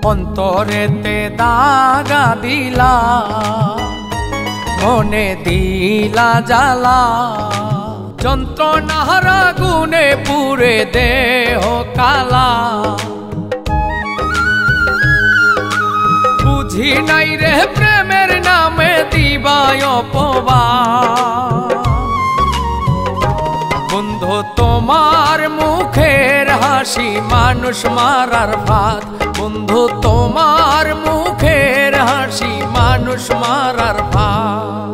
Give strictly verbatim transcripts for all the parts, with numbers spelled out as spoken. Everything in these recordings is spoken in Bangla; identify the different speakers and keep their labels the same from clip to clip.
Speaker 1: অন্তরেতে দাগা দিলা, মনে দিলা জ্বালা, যন্ত্রণার আগুনে পুড়ে দেহ কালা। বুঝি নাই রে প্রেমের নামে দিবায় অপবাদ। বন্ধু তোমার মুখের হাসি মানুষ মারার ভাত, বন্ধু তোমার মুখের হাসি মানুষ মারার ভাত।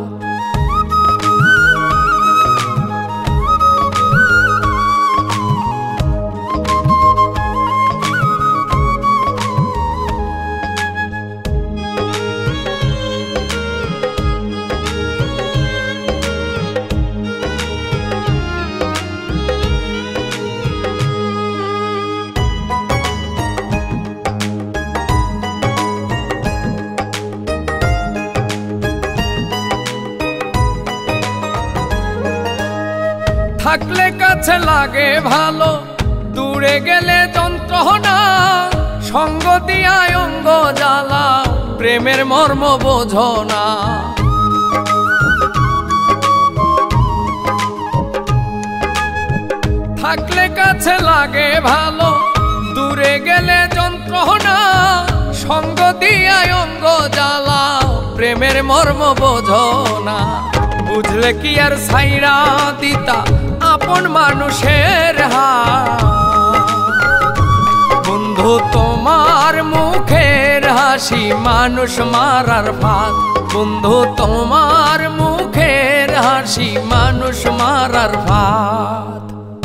Speaker 1: থাকলে কাছে লাগে ভালো, দূরে গেলে যন্ত্রণা, সঙ্গ দিয়ায় অঙ্গ জ্বালা, প্রেমের মর্ম বোঝো না। থাকলে কাছে লাগে ভালো, দূরে গেলে যন্ত্রণা, সঙ্গ দিয়ায় অঙ্গ জ্বালা, প্রেমের মর্ম বোঝো না। বুঝলে কি আর ছাইরা দিতা আপন মানুষের হাত। বন্ধু তোমার মুখের হাসি মানুষ মারার ভাত, বন্ধু তোমার মুখের হাসি মানুষ মারার ভাত।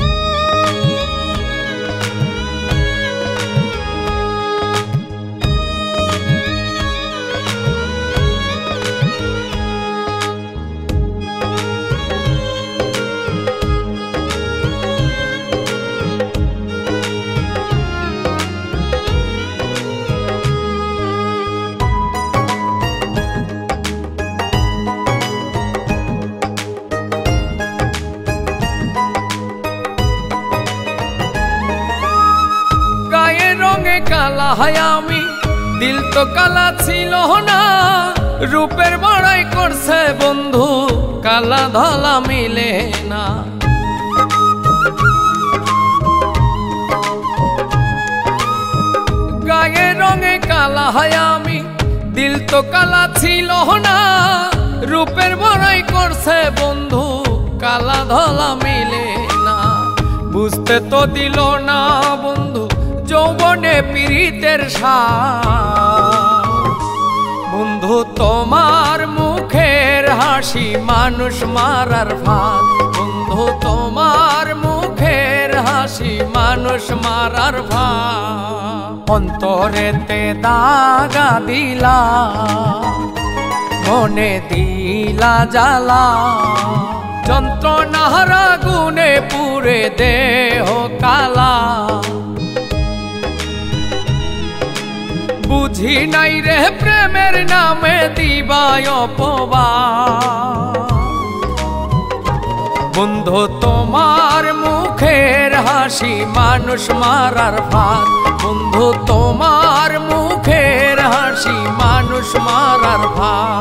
Speaker 1: কালা হায় আমি, দিল তো কালা ছিল না, রূপের বড়াই করছে বন্ধু, কালা ধলা মিলে না। গায়ে রঙে কালা হায় আমি, দিল তো কালা ছিল না, রূপের বড়াই করছে বন্ধু, কালা ধলা মিলে না। বুঝতে তো দিল না বন্ধু যৌবনে পীড়িতের সাথ। বন্ধু তোমার মুখের হাসি মানুষ মারার ভাত, বন্ধু তোমার মুখের হাসি মানুষ মারার ভাত। অন্তরেতে দাগা দিলা, মনে দিলা জ্বালা, যন্ত্রণার আগুনে পুড়ে দেহ কালা। বুঝি নাই রে প্রেমের নামে দিবায় অপবাদ। বন্ধু তোমার মুখের হাসি মানুষ মারার ভাত, বন্ধু তোমার মুখের হাসি মানুষ মারার ভাত।